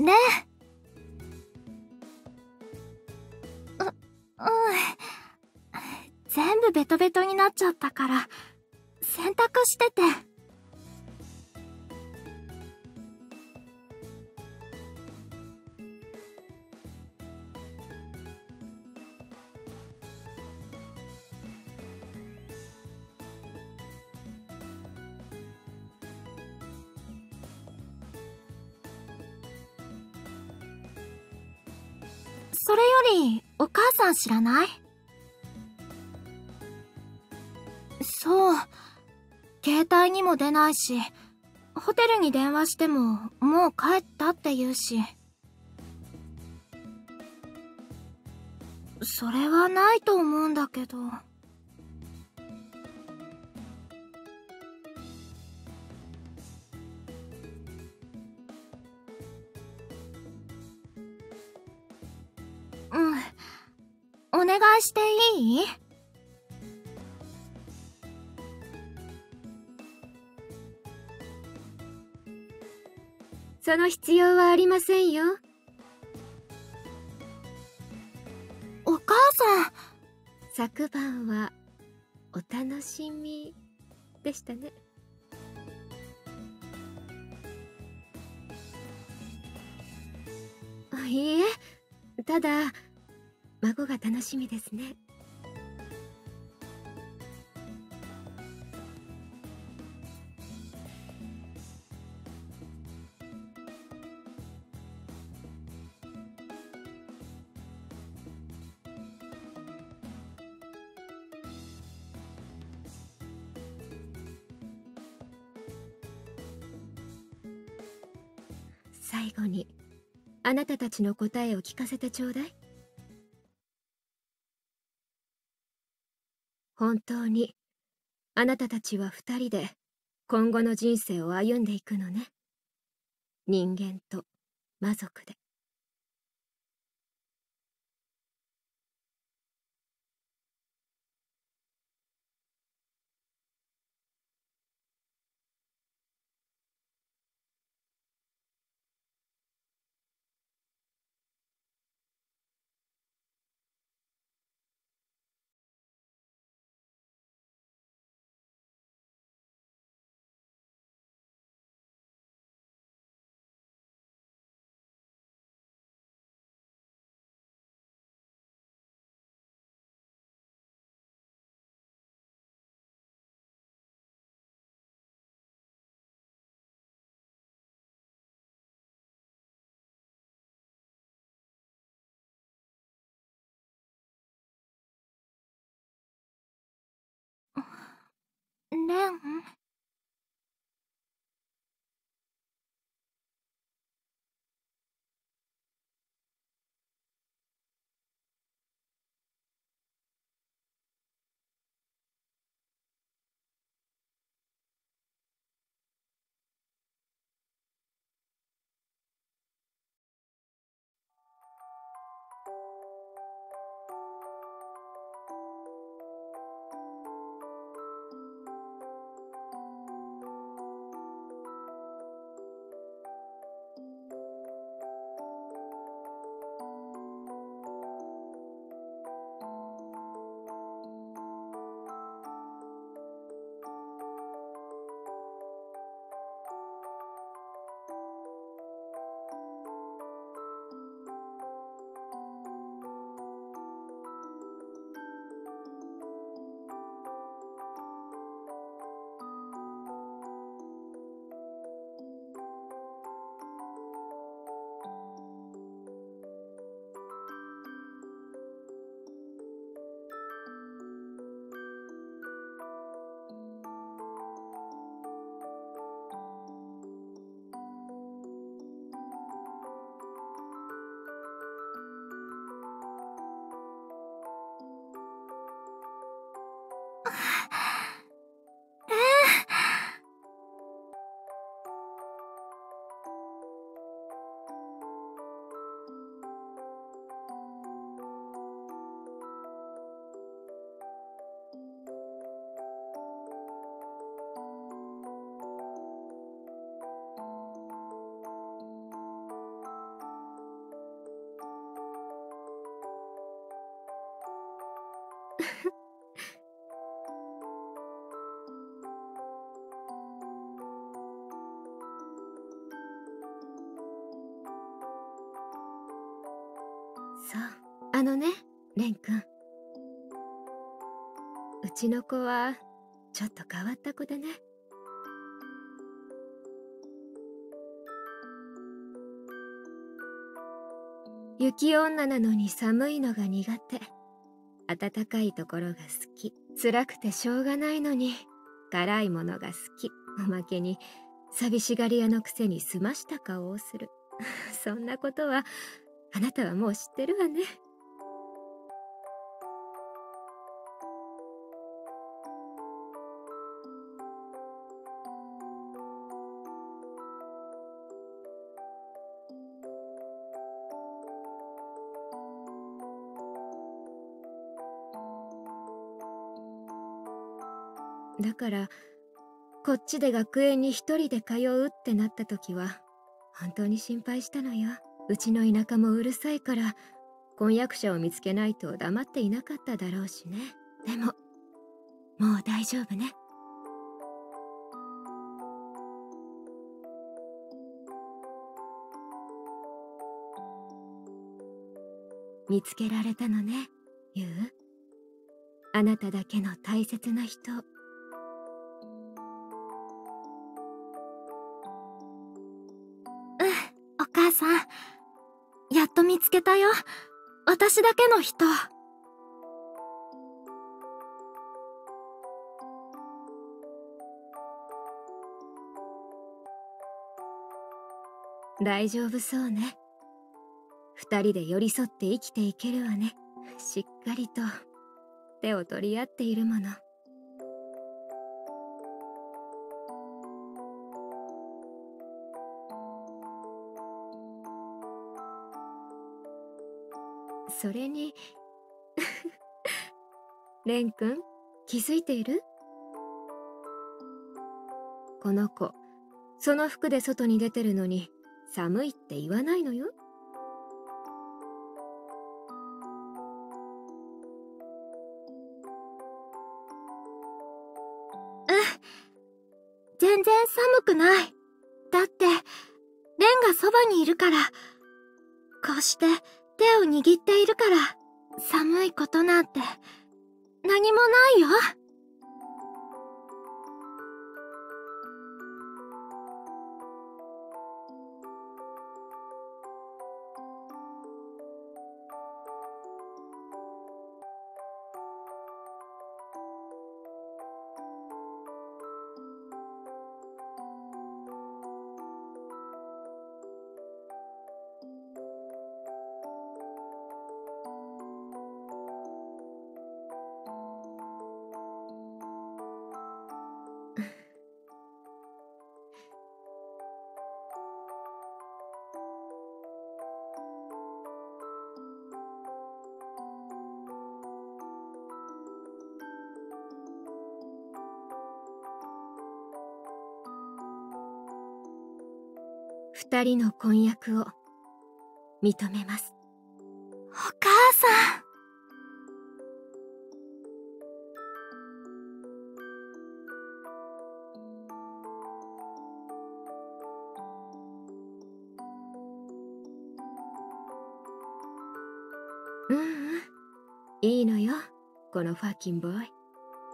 ね。うん。全部ベトベトになっちゃったから、洗濯してて。それより、お母さん知らない？そう。携帯にも出ないし、ホテルに電話しても、もう帰ったって言うし。それはないと思うんだけど。うん。お願いしていい？ その必要はありませんよ。 お母さん。 昨晩はお楽しみでしたね。いいえ、ただ孫が楽しみですね。最後にあなたたちの答えを聞かせてちょうだい。本当にあなたたちは二人で今後の人生を歩んでいくのね。人間と魔族で。 レン？ そう、レン君。うちの子はちょっと変わった子でね。雪女なのに寒いのが苦手。暖かいところが好き。辛くてしょうがないのに辛いものが好き。おまけに寂しがり屋のくせに澄ました顔をする。そんなことはあなたはもう知ってるわね。だからこっちで学園に一人で通うってなった時は本当に心配したのよ。うちの田舎もうるさいから婚約者を見つけないと黙っていなかっただろうしね。でももう大丈夫ね。見つけられたのね、ユウ。あなただけの大切な人。 お母さん、やっと見つけたよ。私だけの人。 大丈夫そうね。二人で寄り添って生きていけるわね。しっかりと手を取り合っているもの。それにレン君、気づいている？この子、その服で外に出てるのに寒いって言わないのよ。 全然寒くない。だって、レンがそばにいるから。こうして手を握っているから、寒いことなんて何もないよ。 二人の婚約を認めます。 お母さん。 うんうん、いいのよ、このファーキンボーイ。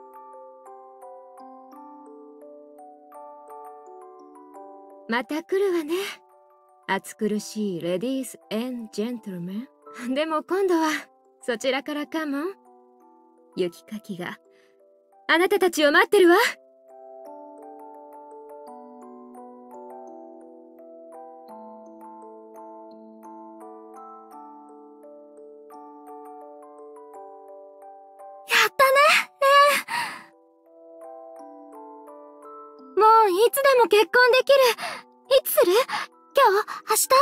また来るわね、暑苦しいレディース&ジェントルメン。でも今度はそちらからカモン。雪かきがあなたたちを待ってるわ。 やったね、レン。もういつでも結婚できる。いつする？今日？明日？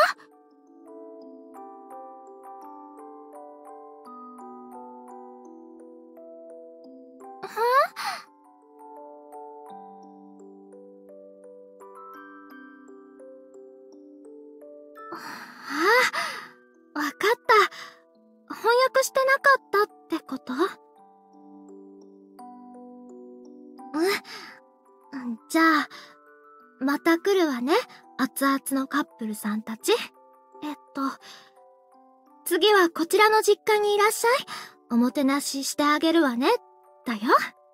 ああ、わかった。翻訳してなかったってこと？ じゃあ、また来るわね、熱々のカップルさんたち。次はこちらの実家にいらっしゃい。おもてなししてあげるわね、だよ。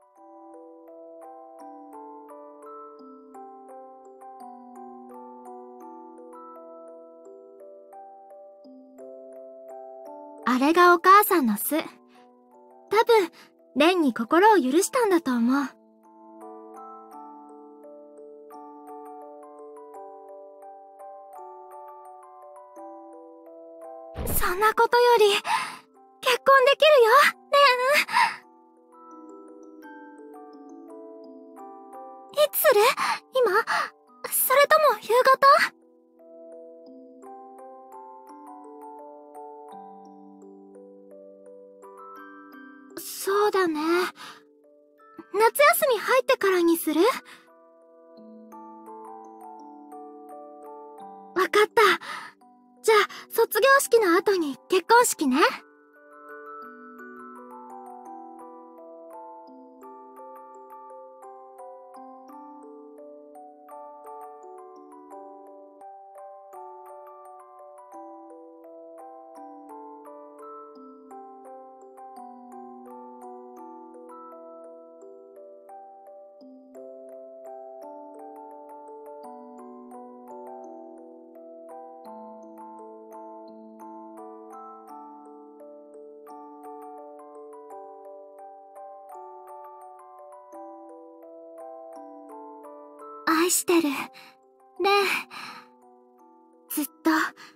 あれがお母さんの巣。多分、蓮に心を許したんだと思う。そんなことより、結婚できるよ、蓮。いつする？今？それとも夕方？そうだね。夏休み入ってからにする？わかった。じゃあ、卒業式の後に結婚式ね。愛してる。ねえ。ずっと